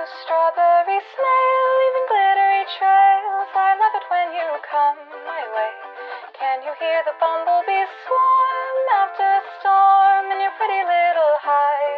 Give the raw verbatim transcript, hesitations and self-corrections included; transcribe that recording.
strawberry snail, leaving glittery trails. I love it when you come my way. Can you hear the bumblebees swarm after a storm in your pretty little hideaway?